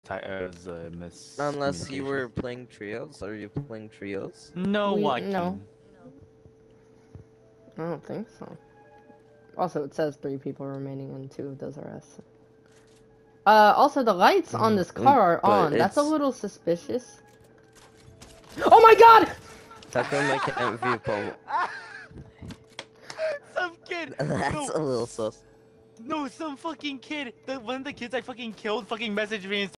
Unless you miscommunication. were playing trios. Are you playing trios? No, No, Joaquin. I don't think so. Also, it says 3 people remaining and 2 of those are us. Also, the lights on this car are But on. That's a it's... little suspicious. Oh my god! Takuma can't view Paul. Some kid. That's a little sus. No, some fucking kid. One of the kids I fucking killed fucking messaged me and